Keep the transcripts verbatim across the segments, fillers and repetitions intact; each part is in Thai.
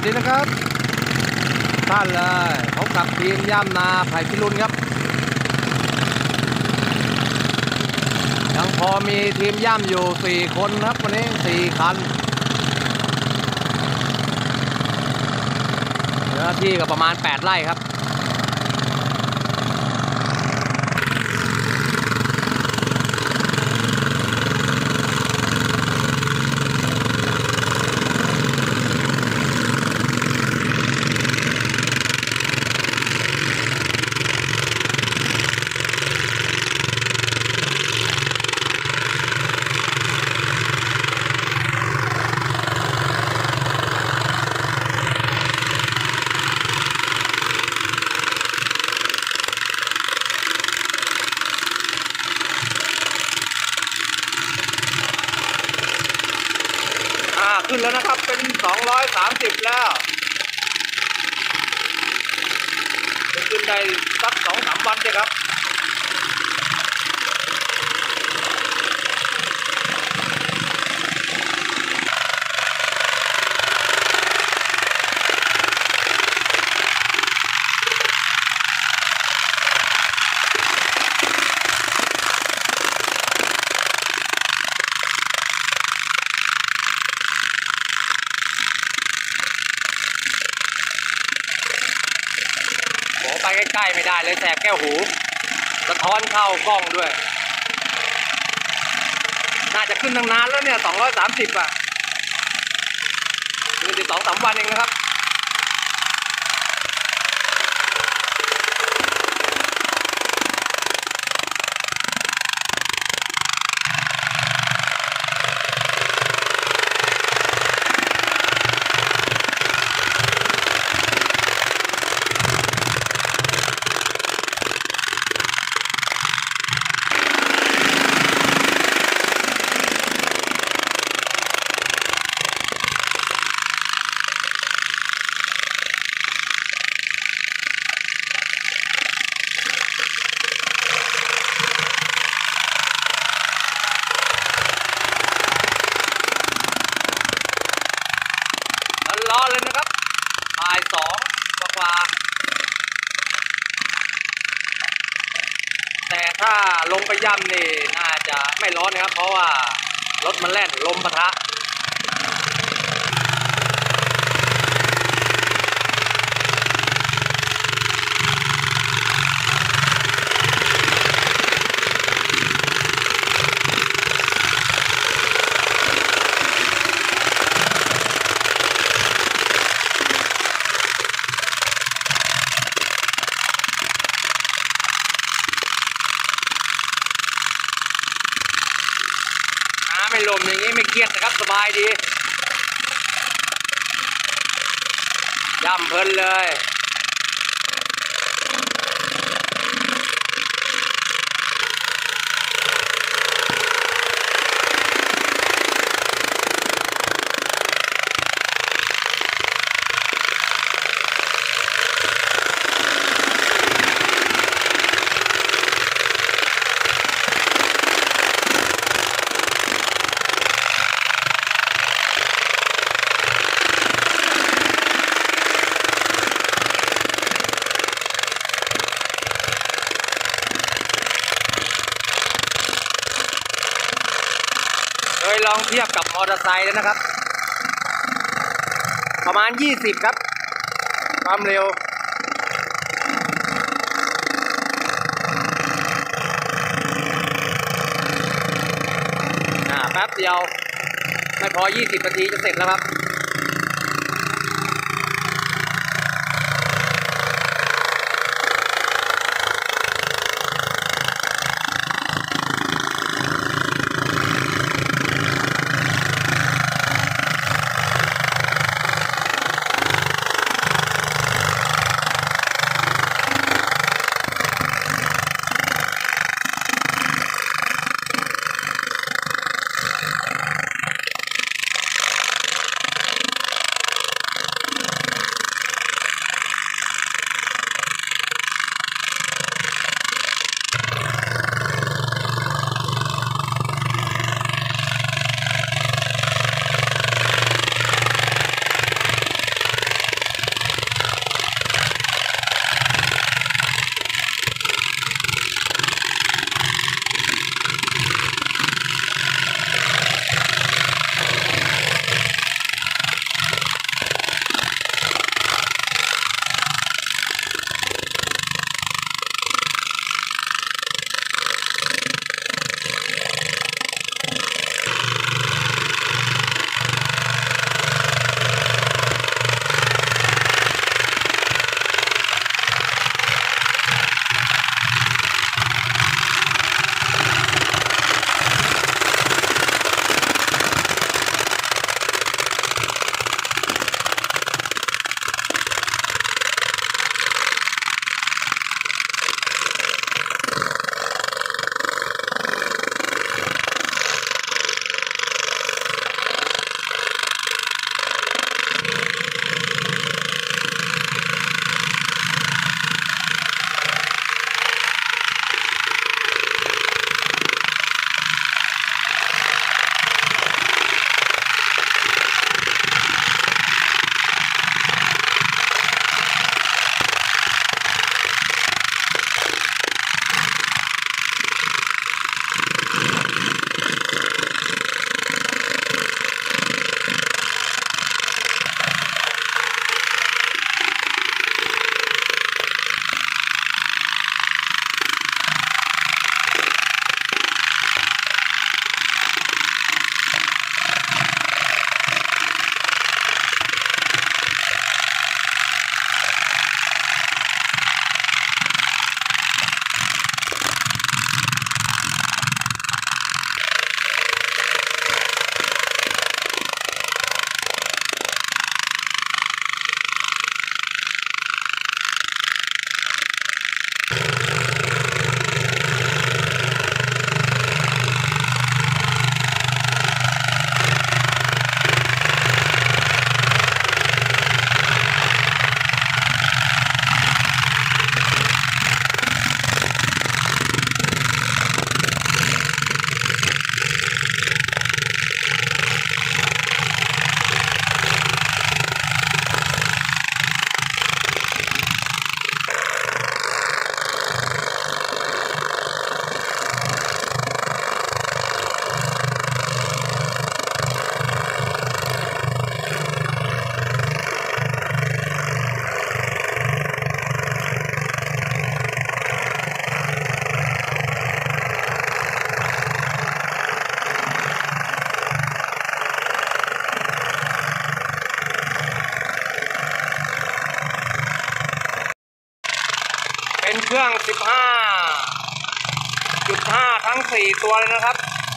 ดีนะครับท่านเลยพบกับทีมย่ำนาไผ่พิรุณครับยังพอมีทีมย่ำอยู่สี่คนครับวันนี้สี่คันเนื้อที่ก็ประมาณแปดไร่ครับขึ้นแล้วนะครับเป็นสองร้อยสามสิบแล้วจะขึ้นได้สักสองสามวันเลยครับไปใกล้ๆไม่ได้เลยแสบแก้วหูสะท้อนเข้ากล้องด้วยน่าจะขึ้นตั้งนานแล้วเนี่ยสองร้อยสามสิบอ่ะคือสองสามวันเองนะครับร้อนเลยนะครับบ่ายสองกว่าแต่ถ้าลงไปย่ำนี่น่าจะไม่ร้อนนะครับเพราะว่ารถมันแล่นลมปะทะไม่ลมอย่างนี้ไม่เครียดนะครับสบายดีย่ำเพลินเลยลองเทียบกับมอเตอร์ไซค์แล้วนะครับประมาณยี่สิบครับความเร็วอ่าแป๊บเดียวไม่พอยี่สิบนาทีจะเสร็จแล้วครับเป็นเครื่อง สิบห้าจุดห้า ทั้งสี่ตัวเลยนะครับ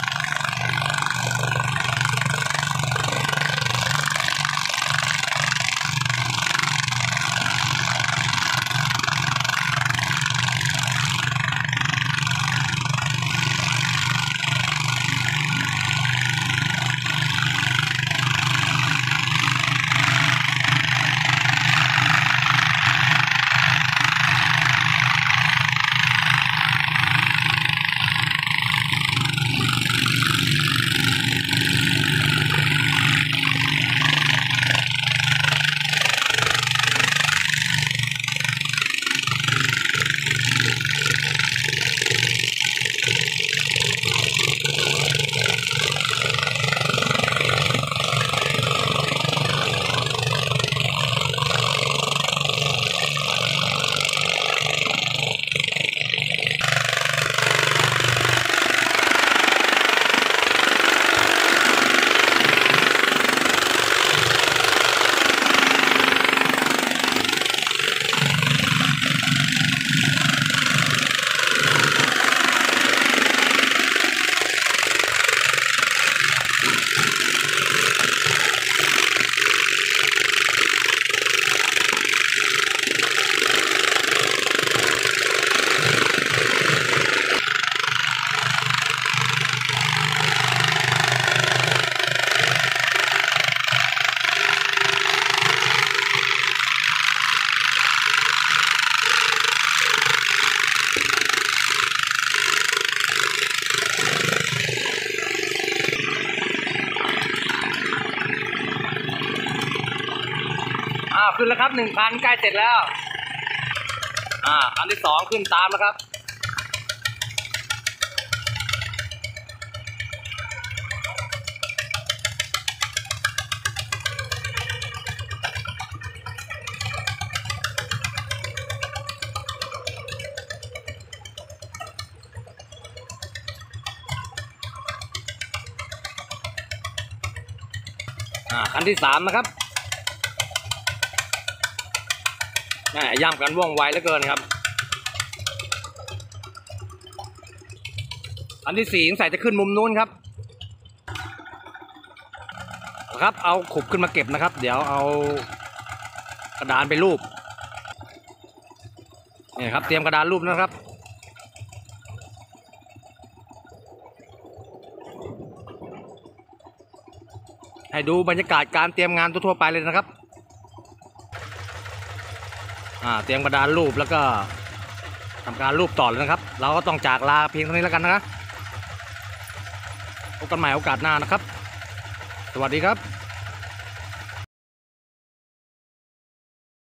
อ้าวขึ้นแล้วครับหนึ่งคันใกล้เสร็จแล้วอ่าคันที่สองขึ้นตามแล้วครับอ่าคันที่สามนะครับแม่ย่ำกันว่องไวเหลือเกินครับอันที่สี่ใส่จะขึ้นมุมนู้นครับครับเอาขุบขึ้นมาเก็บนะครับเดี๋ยวเอากระดานไปรูปนี่ครับเตรียมกระดานรูปนะครับให้ดูบรรยากาศการเตรียมงานทั่วๆไปเลยนะครับอ่าเตรียมกระดานรูปแล้วก็ทำการรูปต่อเลยนะครับเราก็ต้องจากลาเพียงเท่านี้แล้วกันนะครับพบกันใหม่โอกาสหน้านะครับสวัสดีครับ